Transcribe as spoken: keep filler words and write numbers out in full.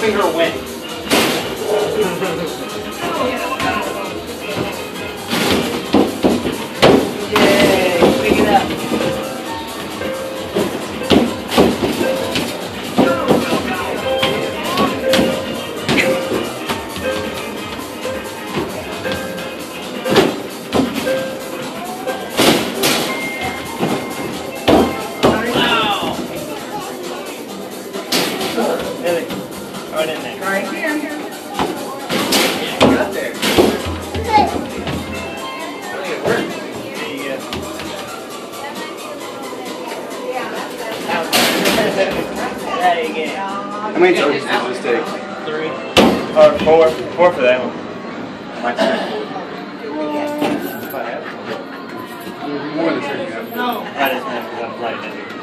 finger went. Yay, pick it up. Really? Right in there. Right here. Yeah, got there. I think it worked. There you go. There you go. How many charges does this take? Three. Or four. Four for that one. Mine's four. More than three. I just know because I'm playing it.